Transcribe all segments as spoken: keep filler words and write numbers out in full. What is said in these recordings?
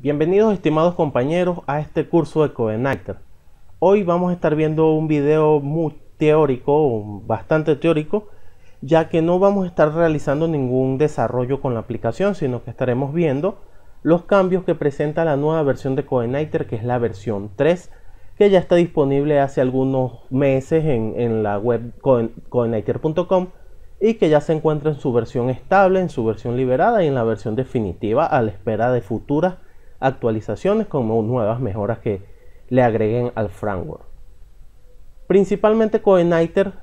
Bienvenidos estimados compañeros a este curso de CodeNighter. Hoy vamos a estar viendo un video muy teórico, bastante teórico, ya que no vamos a estar realizando ningún desarrollo con la aplicación, sino que estaremos viendo los cambios que presenta la nueva versión de CodeNighter, que es la versión tres, que ya está disponible hace algunos meses en, en la web codenightr punto com y que ya se encuentra en su versión estable, en su versión liberada y en la versión definitiva, a la espera de futuras actualizaciones como nuevas mejoras que le agreguen al framework. Principalmente CodeNighter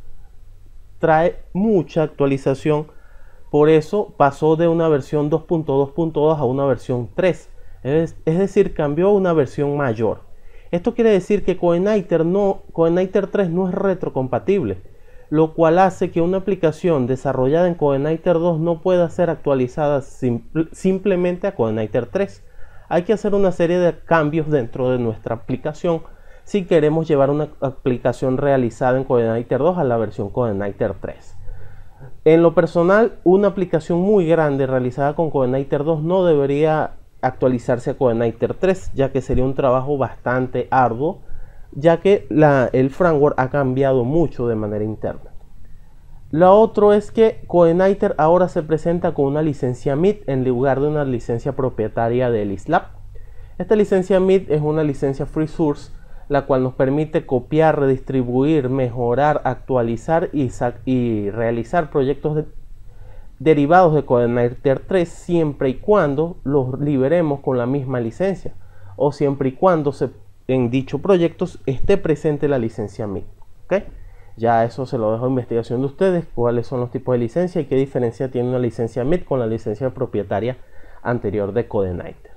trae mucha actualización, por eso pasó de una versión dos punto dos punto dos a una versión tres, es, es decir, cambió a una versión mayor. Esto quiere decir que CodeNighter, no, CodeNighter tres no es retrocompatible, lo cual hace que una aplicación desarrollada en CodeNighter dos no pueda ser actualizada sim simplemente a CodeNighter tres. Hay que hacer una serie de cambios dentro de nuestra aplicación si queremos llevar una aplicación realizada en CodeNighter dos a la versión CodeNighter tres. En lo personal, una aplicación muy grande realizada con CodeNighter dos no debería actualizarse a CodeNighter tres, ya que sería un trabajo bastante arduo, ya que la, el framework ha cambiado mucho de manera interna. Lo otro es que CodeNighter ahora se presenta con una licencia M I T en lugar de una licencia propietaria del ISLab. Esta licencia M I T es una licencia free source, la cual nos permite copiar, redistribuir, mejorar, actualizar y, y realizar proyectos de, derivados de CodeNighter tres siempre y cuando los liberemos con la misma licencia, o siempre y cuando se, en dicho proyecto esté presente la licencia M I T. ¿Okay? Ya eso se lo dejo a investigación de ustedes, cuáles son los tipos de licencia y qué diferencia tiene una licencia M I T con la licencia propietaria anterior de CodeNighter.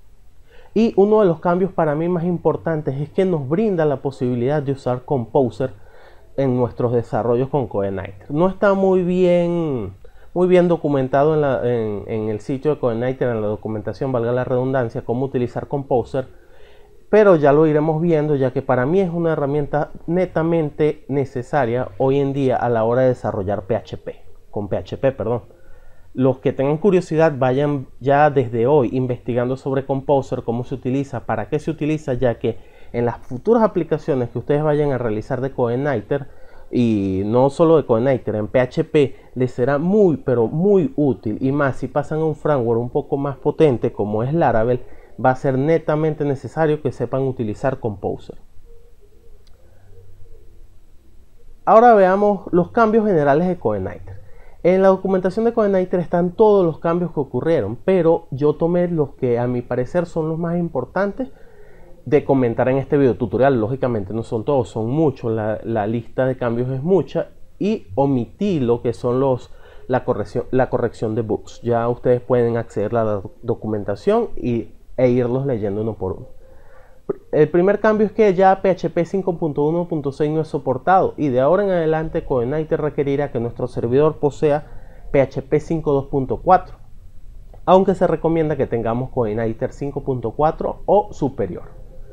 Y uno de los cambios para mí más importantes es que nos brinda la posibilidad de usar Composer en nuestros desarrollos con CodeNighter. No está muy bien, muy bien documentado en, la, en, en el sitio de CodeNighter, en la documentación, valga la redundancia, cómo utilizar Composer, pero ya lo iremos viendo, ya que para mí es una herramienta netamente necesaria hoy en día a la hora de desarrollar P H P, con P H P, perdón. Los que tengan curiosidad vayan ya desde hoy investigando sobre Composer, cómo se utiliza, para qué se utiliza, ya que en las futuras aplicaciones que ustedes vayan a realizar de CodeNighter, y no solo de CodeNighter, en P H P les será muy pero muy útil, y más si pasan a un framework un poco más potente como es Laravel, va a ser netamente necesario que sepan utilizar Composer. Ahora veamos los cambios generales de CodeNighter. En la documentación de CodeNighter están todos los cambios que ocurrieron, pero yo tomé los que a mi parecer son los más importantes de comentar en este video tutorial. Lógicamente no son todos, son muchos, la, la lista de cambios es mucha, y omití lo que son los la corrección, la corrección de bugs. Ya ustedes pueden acceder a la documentación y e irlos leyendo uno por uno. El primer cambio es que ya P H P cinco punto uno punto seis no es soportado, y de ahora en adelante CodeNighter requerirá que nuestro servidor posea P H P cinco punto dos punto cuatro, aunque se recomienda que tengamos CodeNighter cinco punto cuatro o superior.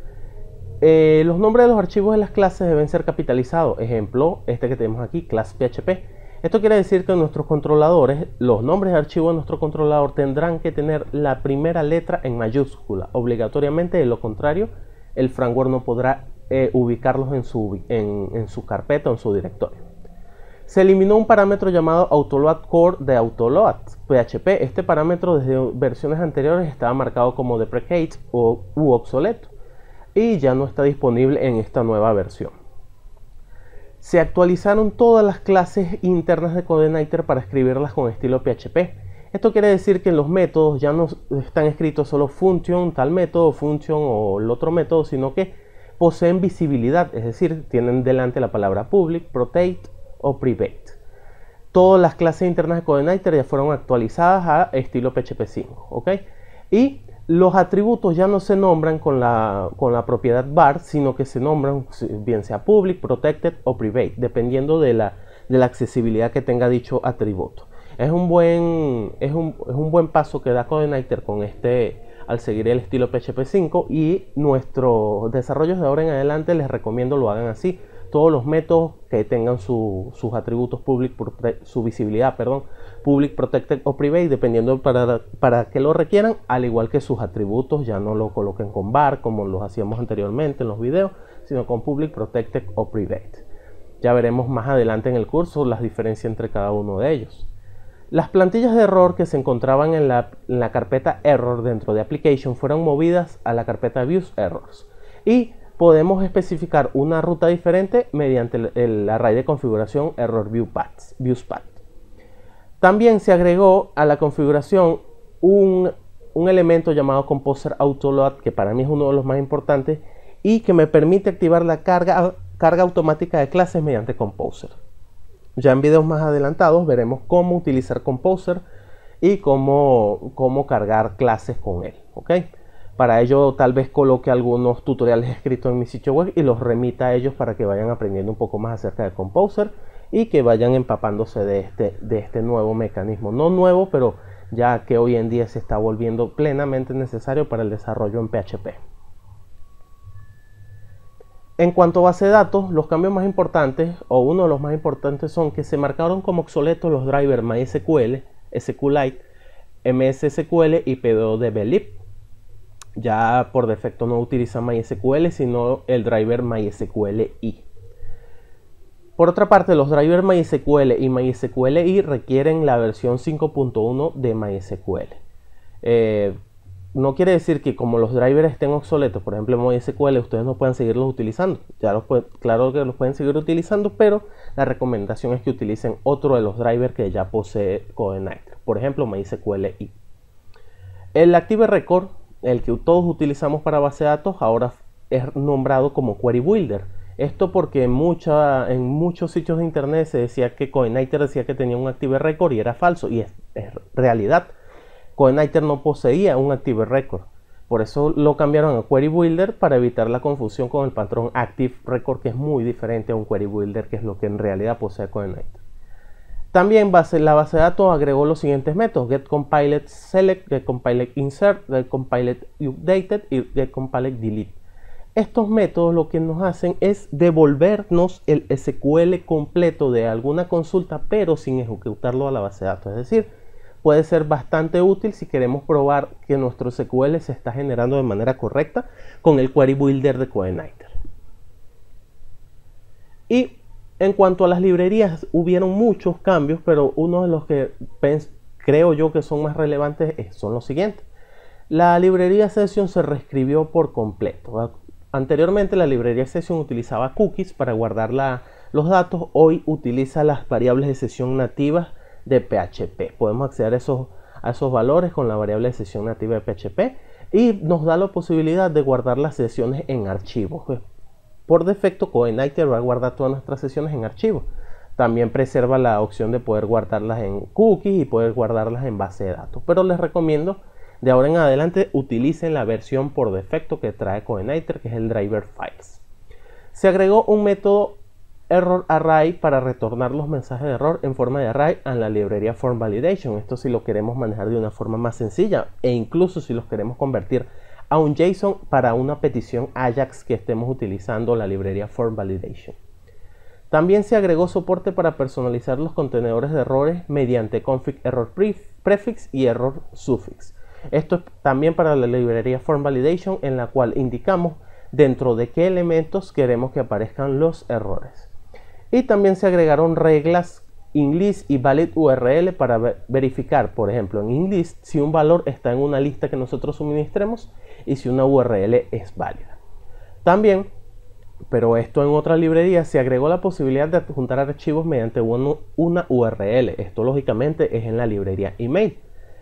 Eh, los nombres de los archivos de las clases deben ser capitalizados. Ejemplo, este que tenemos aquí, class P H P. Esto quiere decir que nuestros controladores, los nombres de archivo de nuestro controlador tendrán que tener la primera letra en mayúscula, obligatoriamente. De lo contrario, el framework no podrá eh, ubicarlos en su, en, en su carpeta o en su directorio. Se eliminó un parámetro llamado autoload core de autoload P H P. Este parámetro desde versiones anteriores estaba marcado como deprecate o u obsoleto, y ya no está disponible en esta nueva versión. Se actualizaron todas las clases internas de CodeNighter para escribirlas con estilo P H P. Esto quiere decir que los métodos ya no están escritos solo function, tal método, function o el otro método, sino que poseen visibilidad, es decir, tienen delante la palabra public, protect o private. Todas las clases internas de CodeNighter ya fueron actualizadas a estilo P H P cinco, ¿ok? Y los atributos ya no se nombran con la, con la propiedad var, sino que se nombran bien sea public, protected o private, dependiendo de la, de la accesibilidad que tenga dicho atributo. Es un buen, es un, es un buen paso que da CodeNighter con este, al seguir el estilo P H P cinco, y nuestros desarrollos de ahora en adelante les recomiendo lo hagan así, todos los métodos que tengan su, sus atributos public, su visibilidad, perdón, public, protected o private, dependiendo para, para que lo requieran, al igual que sus atributos ya no lo coloquen con var como los hacíamos anteriormente en los videos, sino con public, protected o private. Ya veremos más adelante en el curso las diferencias entre cada uno de ellos. Las plantillas de error que se encontraban en la, en la carpeta error dentro de application fueron movidas a la carpeta views errors y podemos especificar una ruta diferente mediante el, el array de configuración error view paths, views path. También se agregó a la configuración un, un elemento llamado composer autoload, que para mí es uno de los más importantes y que me permite activar la carga, carga automática de clases mediante composer. Ya en videos más adelantados veremos cómo utilizar Composer y cómo, cómo cargar clases con él, ¿ok? Para ello tal vez coloque algunos tutoriales escritos en mi sitio web y los remita a ellos para que vayan aprendiendo un poco más acerca de Composer y que vayan empapándose de este, de este nuevo mecanismo. No nuevo, pero ya que hoy en día se está volviendo plenamente necesario para el desarrollo en P H P. En cuanto a base de datos, los cambios más importantes, o uno de los más importantes, son que se marcaron como obsoletos los drivers MySQL, SQLite, M S S Q L y P D O D B lib. Ya por defecto no utiliza MySQL, sino el driver MySQLi. Por otra parte, los drivers MySQL y MySQLi requieren la versión cinco punto uno de MySQL. Eh, No quiere decir que como los drivers estén obsoletos, por ejemplo en MySQL, ustedes no pueden seguirlos utilizando. Ya los pueden, claro que los pueden seguir utilizando, pero la recomendación es que utilicen otro de los drivers que ya posee CodeIgniter, por ejemplo MySQLi. El Active Record, el que todos utilizamos para base de datos, ahora es nombrado como Query Builder. Esto porque en, mucha, en muchos sitios de internet se decía que CodeIgniter decía que tenía un Active Record y era falso, y es, es realidad. CodeIgniter no poseía un Active Record, por eso lo cambiaron a Query Builder para evitar la confusión con el patrón Active Record, que es muy diferente a un Query Builder, que es lo que en realidad posee CodeIgniter. También base, la base de datos agregó los siguientes métodos: getCompiledSelect, getCompiledInsert, getCompiledUpdated y getCompiledDelete. Estos métodos lo que nos hacen es devolvernos el S Q L completo de alguna consulta, pero sin ejecutarlo a la base de datos. Es decir, puede ser bastante útil si queremos probar que nuestro S Q L se está generando de manera correcta con el Query Builder de CodeIgniter. Y en cuanto a las librerías, hubieron muchos cambios, pero uno de los que creo yo que son más relevantes son los siguientes. La librería Session se reescribió por completo. Anteriormente la librería Session utilizaba cookies para guardar la, los datos. Hoy utiliza las variables de sesión nativas de P H P. Podemos acceder a esos, a esos valores con la variable de sesión nativa de P H P y nos da la posibilidad de guardar las sesiones en archivos. Pues, por defecto CodeIgniter va a guardar todas nuestras sesiones en archivos. También preserva la opción de poder guardarlas en cookies y poder guardarlas en base de datos, pero les recomiendo de ahora en adelante utilicen la versión por defecto que trae CodeIgniter, que es el driver files. Se agregó un método error array para retornar los mensajes de error en forma de array a la librería form validation. Esto si lo queremos manejar de una forma más sencilla, e incluso si los queremos convertir a un JSON para una petición Ajax que estemos utilizando la librería form validation. También se agregó soporte para personalizar los contenedores de errores mediante config error prefix y error suffix. Esto es también para la librería form validation, en la cual indicamos dentro de qué elementos queremos que aparezcan los errores. Y también se agregaron reglas enlist y valid U R L para ver, verificar, por ejemplo, en enlist si un valor está en una lista que nosotros suministremos y si una U R L es válida. También, pero esto en otra librería, se agregó la posibilidad de adjuntar archivos mediante una, una U R L. Esto lógicamente es en la librería email.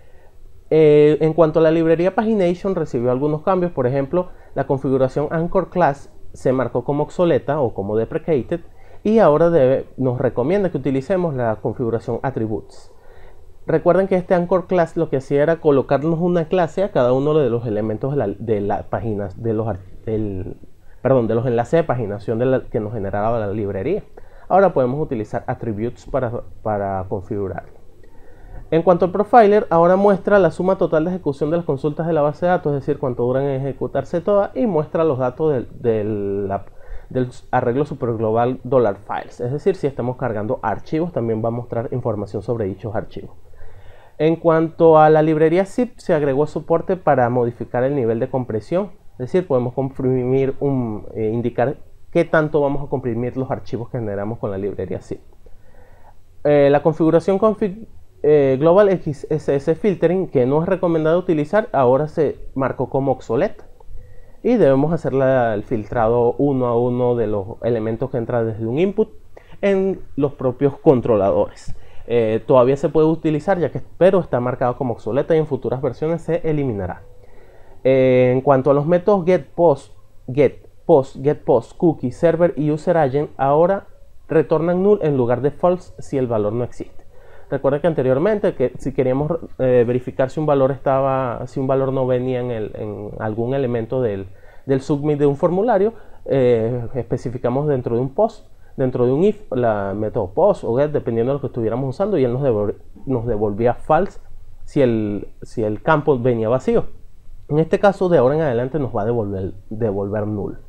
Eh, en cuanto a la librería Pagination, recibió algunos cambios. Por ejemplo, la configuración Anchor Class se marcó como obsoleta o como deprecated, y ahora debe, nos recomienda que utilicemos la configuración Attributes. Recuerden que este Anchor Class lo que hacía era colocarnos una clase a cada uno de los elementos de la, de la página, de los, del, perdón, de los enlaces de paginación de la, que nos generaba la librería. Ahora podemos utilizar Attributes para, para configurarlo. En cuanto al profiler, ahora muestra la suma total de ejecución de las consultas de la base de datos, es decir, cuánto duran en ejecutarse todas, y muestra los datos de, de, la, del arreglo superglobal $files. Es decir, si estamos cargando archivos, también va a mostrar información sobre dichos archivos. En cuanto a la librería zip, se agregó soporte para modificar el nivel de compresión. Es decir, podemos comprimir un, eh, indicar qué tanto vamos a comprimir los archivos que generamos con la librería zip. Eh, la configuración config eh, Global X S S Filtering, que no es recomendado utilizar, ahora se marcó como obsoleta. Y debemos hacer la, el filtrado uno a uno de los elementos que entran desde un input en los propios controladores. Eh, todavía se puede utilizar, ya que pero está marcado como obsoleta y en futuras versiones se eliminará. Eh, en cuanto a los métodos get, post, get, post, get, post, cookie, server y user agent, ahora retornan null en lugar de false si el valor no existe. Recuerda que anteriormente que si queríamos eh, verificar si un valor estaba, si un valor no venía en, el, en algún elemento del, del submit de un formulario, eh, especificamos dentro de un post, dentro de un if, la método post o get, dependiendo de lo que estuviéramos usando, y él nos, devol nos devolvía false si el, si el campo venía vacío. En este caso, de ahora en adelante nos va a devolver, devolver null.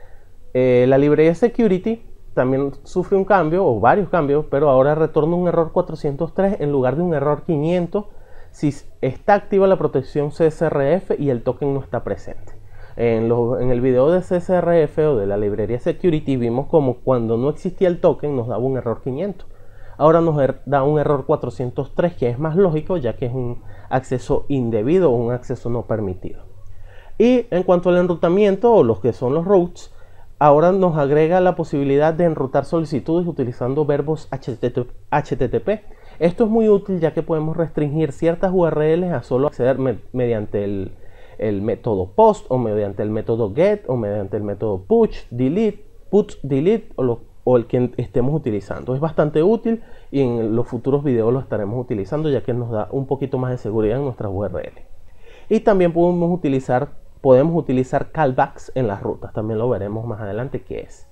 Eh, la librería security también sufre un cambio, o varios cambios, pero ahora retorna un error cuatrocientos tres en lugar de un error quinientos si está activa la protección C S R F y el token no está presente. En, lo, en el video de C S R F o de la librería security vimos como cuando no existía el token nos daba un error quinientos. Ahora nos er, da un error cuatrocientos tres, que es más lógico ya que es un acceso indebido o un acceso no permitido. Y en cuanto al enrutamiento o los que son los routes, ahora nos agrega la posibilidad de enrutar solicitudes utilizando verbos H T T P. Esto es muy útil ya que podemos restringir ciertas U R Ls a solo acceder me mediante el, el método post o mediante el método get o mediante el método push, delete, put, delete o, lo, o el que estemos utilizando. Es bastante útil y en los futuros videos lo estaremos utilizando ya que nos da un poquito más de seguridad en nuestras U R L. Y también podemos utilizar Podemos utilizar callbacks en las rutas, también lo veremos más adelante qué es.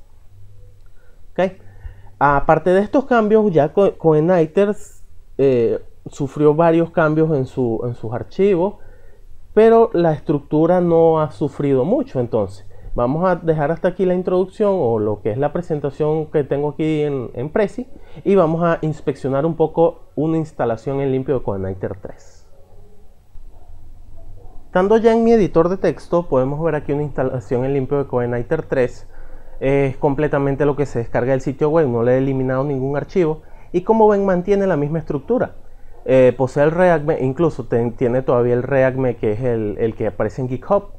¿Okay? Aparte de estos cambios, ya CodeIgniter eh, sufrió varios cambios en, su, en sus archivos, pero la estructura no ha sufrido mucho. Entonces, vamos a dejar hasta aquí la introducción o lo que es la presentación que tengo aquí en, en Prezi, y vamos a inspeccionar un poco una instalación en limpio de CodeIgniter tres. Estando ya en mi editor de texto, podemos ver aquí una instalación en limpio de CodeIgniter tres. Es completamente lo que se descarga del sitio web, no le he eliminado ningún archivo. Y como ven, mantiene la misma estructura. Eh, posee el readme, incluso ten, tiene todavía el readme, que es el, el que aparece en GitHub.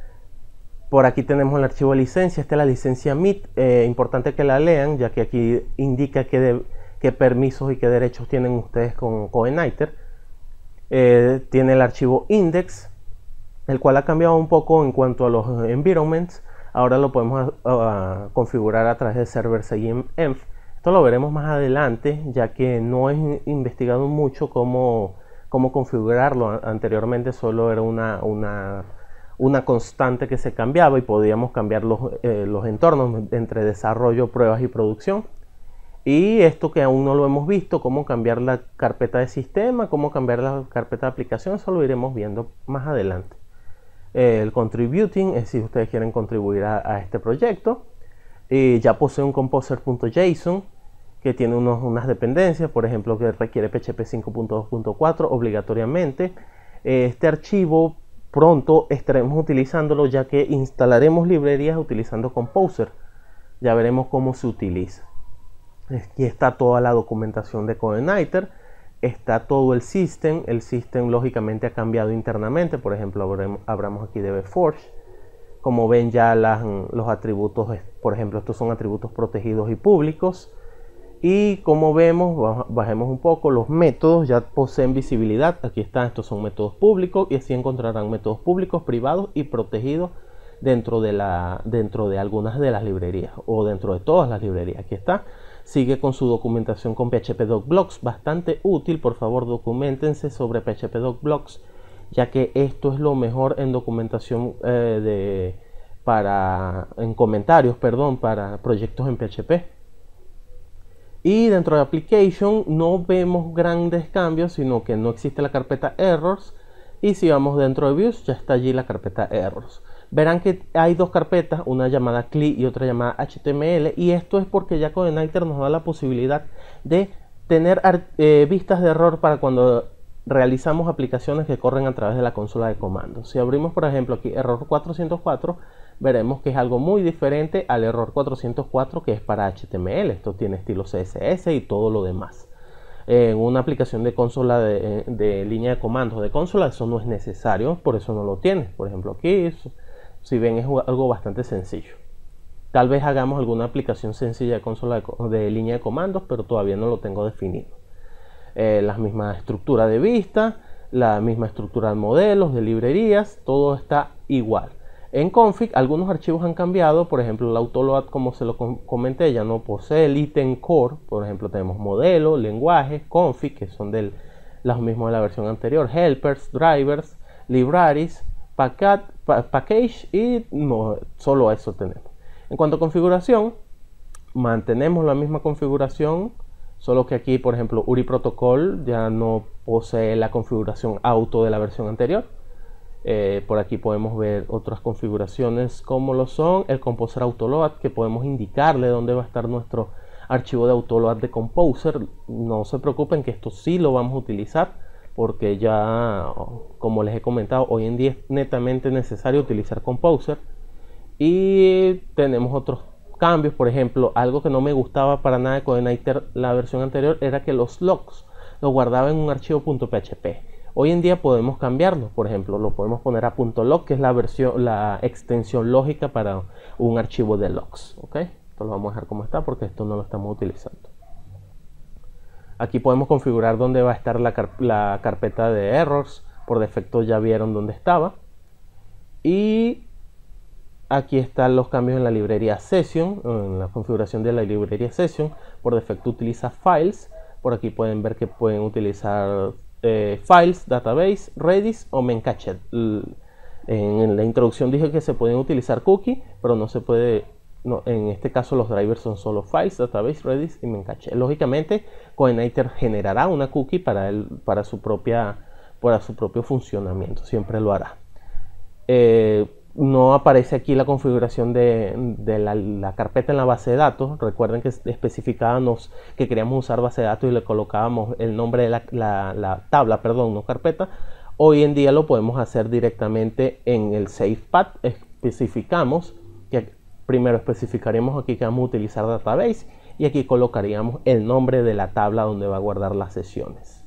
Por aquí tenemos el archivo de licencia. Esta es la licencia M I T. Eh, importante que la lean, ya que aquí indica qué, de, qué permisos y qué derechos tienen ustedes con CodeIgniter. Eh, tiene el archivo index, el cual ha cambiado un poco en cuanto a los environments. Ahora lo podemos uh, uh, configurar a través de server env. Esto lo veremos más adelante, ya que no he investigado mucho cómo, cómo configurarlo. Anteriormente solo era una, una, una constante que se cambiaba y podíamos cambiar los, eh, los entornos entre desarrollo, pruebas y producción. Y esto que aún no lo hemos visto, cómo cambiar la carpeta de sistema, cómo cambiar la carpeta de aplicación, eso lo iremos viendo más adelante. El contributing es si ustedes quieren contribuir a, a este proyecto. Y ya posee un composer.json que tiene unos, unas dependencias, por ejemplo, que requiere P H P cinco punto dos punto cuatro obligatoriamente. Este archivo pronto estaremos utilizándolo, ya que instalaremos librerías utilizando Composer. Ya veremos cómo se utiliza. Aquí está toda la documentación de CodeIgniter. Está todo el system. El system lógicamente ha cambiado internamente. Por ejemplo, abramos aquí dbforge. Como ven ya las, los atributos, por ejemplo, estos son atributos protegidos y públicos. Y como vemos, bajemos un poco, los métodos ya poseen visibilidad. Aquí están, estos son métodos públicos y así encontrarán métodos públicos, privados y protegidos dentro de, la, dentro de algunas de las librerías o dentro de todas las librerías. Aquí está. Sigue con su documentación con P H P Doc Blocks, bastante útil. Por favor, documentense sobre P H P Doc Blocks, ya que esto es lo mejor en documentación eh, de, para, en comentarios, perdón, para proyectos en P H P. Y dentro de Application no vemos grandes cambios, sino que no existe la carpeta Errors. Y si vamos dentro de Views, ya está allí la carpeta Errors. verán que hay dos carpetas, una llamada C L I y otra llamada H T M L, y esto es porque ya CodeIgniter nos da la posibilidad de tener eh, vistas de error para cuando realizamos aplicaciones que corren a través de la consola de comandos. Si abrimos por ejemplo aquí error cuatrocientos cuatro, veremos que es algo muy diferente al error cuatrocientos cuatro que es para H T M L. Esto tiene estilo C S S y todo lo demás. En una aplicación de consola de, de línea de comandos de consola eso no es necesario, por eso no lo tiene. Por ejemplo aquí, eso, si ven, es algo bastante sencillo. Tal vez hagamos alguna aplicación sencilla de consola de, de línea de comandos, pero todavía no lo tengo definido. Eh, la misma estructura de vista, la misma estructura de modelos, de librerías, todo está igual. En config algunos archivos han cambiado, por ejemplo el autoload, como se lo com comenté, ya no posee el ítem core. Por ejemplo tenemos modelo, lenguaje, config, que son de los mismos de la versión anterior, helpers, drivers, libraries, packet, pa package y no, solo eso tenemos. En cuanto a configuración, mantenemos la misma configuración, solo que aquí por ejemplo U R I Protocol ya no posee la configuración auto de la versión anterior. Eh, por aquí podemos ver otras configuraciones como lo son el Composer Autoload, que podemos indicarle dónde va a estar nuestro archivo de autoload de Composer. No se preocupen que esto sí lo vamos a utilizar, porque ya, como les he comentado, hoy en día es netamente necesario utilizar Composer. Y tenemos otros cambios, por ejemplo, algo que no me gustaba para nada de CodeIgniter la versión anterior era que los logs los guardaba en un archivo .php. Hoy en día podemos cambiarlo, por ejemplo, lo podemos poner a .log, que es la versión, la extensión lógica para un archivo de logs. ¿Ok? Esto lo vamos a dejar como está porque esto no lo estamos utilizando. Aquí podemos configurar dónde va a estar la, car la carpeta de errors. Por defecto ya vieron dónde estaba. Y aquí están los cambios en la librería Session, en la configuración de la librería Session. Por defecto utiliza Files. Por aquí pueden ver que pueden utilizar Eh, files, database, redis o memcached. En la introducción dije que se pueden utilizar cookie, pero no se puede, no, en este caso los drivers son solo files, database, redis y memcached. Lógicamente CodeIgniter generará una cookie para, el, para, su propia, para su propio funcionamiento, siempre lo hará. Eh, no aparece aquí la configuración de, de la, la carpeta en la base de datos. Recuerden que especificábamos que queríamos usar base de datos y le colocábamos el nombre de la, la, la tabla, perdón, no carpeta. Hoy en día lo podemos hacer directamente en el Save Path. Especificamos que primero especificaremos aquí que vamos a utilizar database y aquí colocaríamos el nombre de la tabla donde va a guardar las sesiones.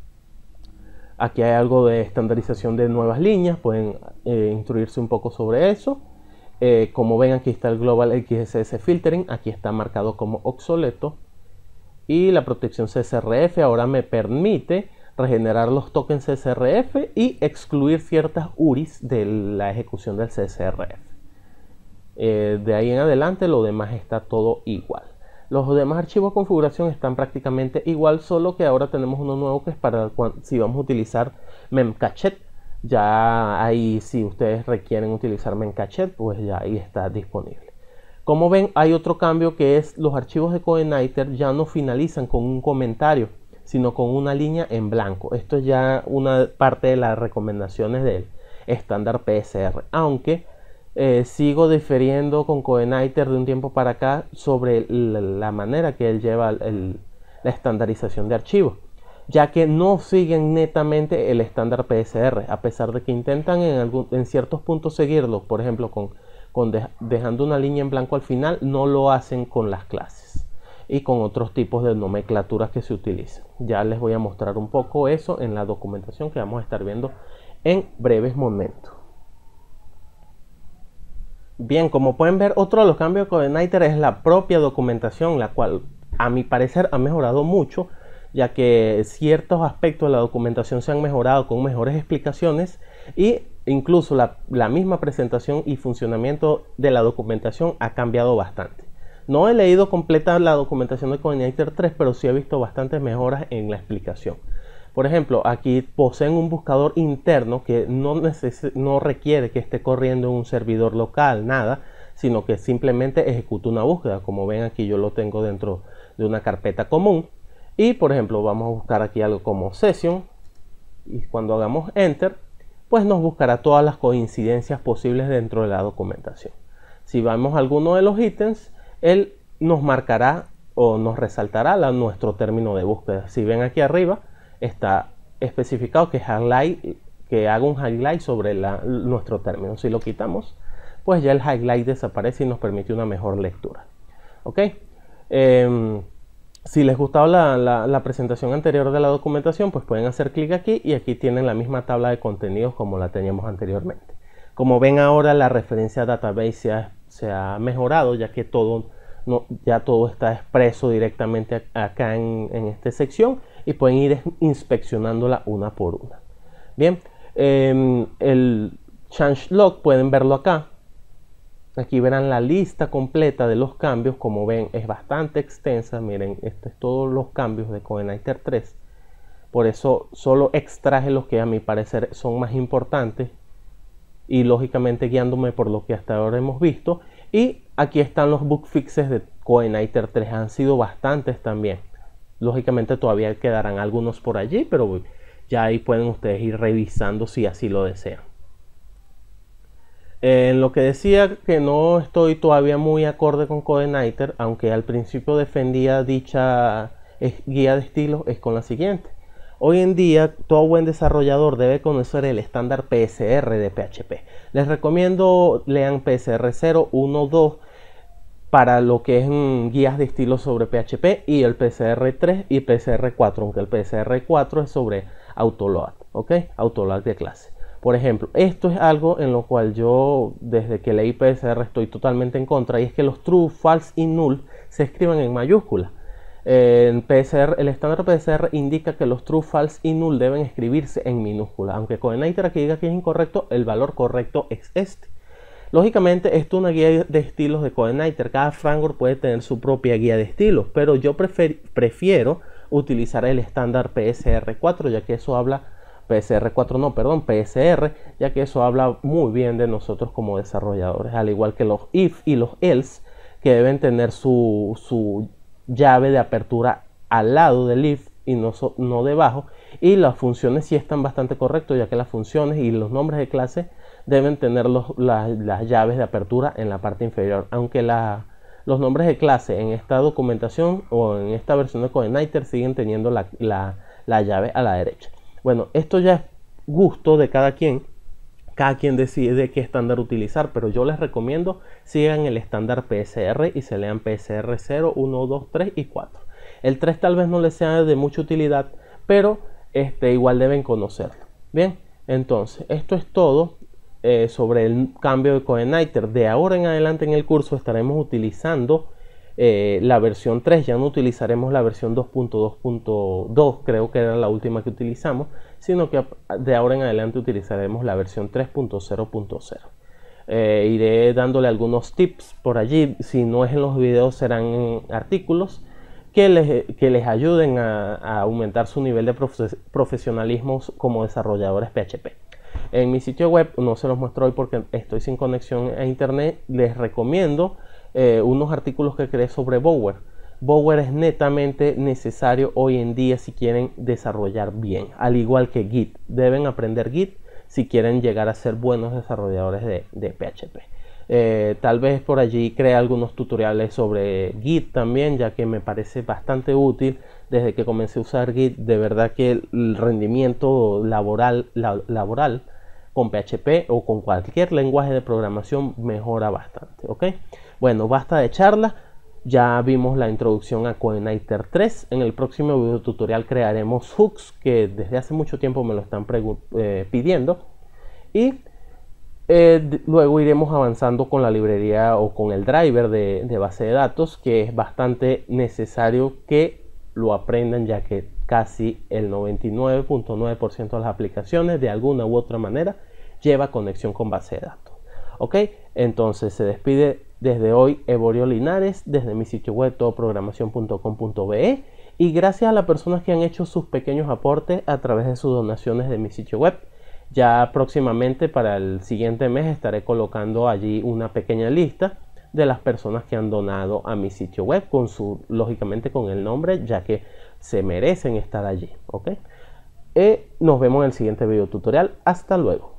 Aquí hay algo de estandarización de nuevas líneas, pueden eh, instruirse un poco sobre eso. Eh, como ven, aquí está el Global X S S Filtering, aquí está marcado como obsoleto. Y la protección C S R F ahora me permite regenerar los tokens C S R F y excluir ciertas U R Is de la ejecución del C S R F. Eh, de ahí en adelante lo demás está todo igual. Los demás archivos de configuración están prácticamente igual, solo que ahora tenemos uno nuevo que es para cuando, si vamos a utilizar memcached. Ya ahí, si ustedes requieren utilizar memcached, pues ya ahí está disponible. Como ven, hay otro cambio que es los archivos de CodeIgniter ya no finalizan con un comentario, sino con una línea en blanco. Esto es ya una parte de las recomendaciones del estándar P S R, aunque Eh, sigo difiriendo con CodeIgniter de un tiempo para acá sobre la, la manera que él lleva el, el, la estandarización de archivos, ya que no siguen netamente el estándar P S R, a pesar de que intentan en, algún, en ciertos puntos seguirlo. Por ejemplo, con, con de, dejando una línea en blanco al final, no lo hacen con las clases y con otros tipos de nomenclaturas que se utilizan. Ya les voy a mostrar un poco eso en la documentación que vamos a estar viendo en breves momentos. Bien, como pueden ver, otro de los cambios de CodeIgniter es la propia documentación, la cual a mi parecer ha mejorado mucho, ya que ciertos aspectos de la documentación se han mejorado con mejores explicaciones y incluso la, la misma presentación y funcionamiento de la documentación ha cambiado bastante. No he leído completa la documentación de CodeIgniter tres, pero sí he visto bastantes mejoras en la explicación. Por ejemplo, aquí poseen un buscador interno que no, no requiere que esté corriendo en un servidor local, nada, sino que simplemente ejecuta una búsqueda. Como ven aquí yo lo tengo dentro de una carpeta común. Y por ejemplo vamos a buscar aquí algo como session. Y cuando hagamos enter pues nos buscará todas las coincidencias posibles dentro de la documentación. Si vamos a alguno de los ítems, él nos marcará o nos resaltará la, nuestro término de búsqueda. Si ven aquí arriba, está especificado que, highlight, que haga un highlight sobre la, nuestro término. Si lo quitamos, pues ya el highlight desaparece y nos permite una mejor lectura. ¿Ok? Eh, si les gustaba la, la, la presentación anterior de la documentación, pues pueden hacer clic aquí y aquí tienen la misma tabla de contenidos como la teníamos anteriormente. Como ven ahora, la referencia a database se ha, se ha mejorado, ya que todo, no, ya todo está expreso directamente acá en, en esta sección y pueden ir inspeccionándola una por una. Bien, eh, el changelog pueden verlo acá. Aquí verán la lista completa de los cambios. Como ven, es bastante extensa. Miren, estos es todos los cambios de CodeIgniter tres. Por eso solo extraje los que a mi parecer son más importantes y lógicamente guiándome por lo que hasta ahora hemos visto. Y aquí están los bug fixes de CodeIgniter tres. Han sido bastantes también. Lógicamente todavía quedarán algunos por allí, pero ya ahí pueden ustedes ir revisando si así lo desean. En lo que decía que no estoy todavía muy acorde con CodeIgniter, aunque al principio defendía dicha guía de estilos, es con la siguiente. Hoy en día todo buen desarrollador debe conocer el estándar P S R de P H P. Les recomiendo lean P S R cero, uno, dos para lo que es mm, guías de estilos sobre P H P, y el P S R tres y P S R cuatro, aunque el P S R cuatro es sobre autoload, ¿ok? Autoload de clase. Por ejemplo, esto es algo en lo cual yo desde que leí P S R estoy totalmente en contra, y es que los true, false y null se escriban en mayúsculas. En P S R, el estándar P S R indica que los true, false y null deben escribirse en minúsculas. Aunque CodeIgniter aquí diga que es incorrecto, el valor correcto es este. Lógicamente, esto es una guía de estilos de CodeIgniter. Cada framework puede tener su propia guía de estilos, pero yo prefer, prefiero utilizar el estándar P S R cuatro, ya que eso habla... P S R cuatro no, perdón, P S R, ya que eso habla muy bien de nosotros como desarrolladores, al igual que los if y los else, que deben tener su, su llave de apertura al lado del if y no, no debajo, y las funciones sí están bastante correctos, ya que las funciones y los nombres de clase deben tener los, la, las llaves de apertura en la parte inferior, aunque la, los nombres de clase en esta documentación o en esta versión de CodeIgniter siguen teniendo la, la, la llave a la derecha. Bueno, esto ya es gusto de cada quien, cada quien decide qué estándar utilizar, pero yo les recomiendo sigan el estándar P S R y se lean P S R cero, uno, dos, tres y cuatro. El tres tal vez no les sea de mucha utilidad, pero este, igual deben conocerlo. Bien, entonces esto es todo eh, sobre el cambio de CodeIgniter. De ahora en adelante en el curso estaremos utilizando Eh, la versión tres, ya no utilizaremos la versión dos punto dos punto dos, creo que era la última que utilizamos, sino que de ahora en adelante utilizaremos la versión tres punto cero punto cero. Eh, iré dándole algunos tips por allí, si no es en los videos serán en artículos que les, que les ayuden a, a aumentar su nivel de profe profesionalismo como desarrolladores P H P. En mi sitio web, no se los muestro hoy porque estoy sin conexión a internet, les recomiendo Eh, unos artículos que creé sobre Bower. Bower es netamente necesario hoy en día si quieren desarrollar bien, al igual que Git. Deben aprender Git si quieren llegar a ser buenos desarrolladores de, de P H P. Eh, tal vez por allí cree algunos tutoriales sobre Git también, ya que me parece bastante útil. Desde que comencé a usar Git, de verdad que el rendimiento laboral, la, laboral con P H P o con cualquier lenguaje de programación mejora bastante, ¿ok? Bueno, basta de charla, ya vimos la introducción a CodeIgniter tres. En el próximo video tutorial crearemos hooks, que desde hace mucho tiempo me lo están eh, pidiendo, y eh, luego iremos avanzando con la librería o con el driver de, de base de datos, que es bastante necesario que lo aprendan, ya que casi el noventa y nueve punto nueve por ciento de las aplicaciones de alguna u otra manera lleva conexión con base de datos. Ok, entonces se despide desde hoy Evorio Linares, desde mi sitio web todo programación punto com punto be, y gracias a las personas que han hecho sus pequeños aportes a través de sus donaciones de mi sitio web. Ya próximamente para el siguiente mes estaré colocando allí una pequeña lista de las personas que han donado a mi sitio web, con su, lógicamente con el nombre, ya que se merecen estar allí. Ok, y nos vemos en el siguiente video tutorial. Hasta luego.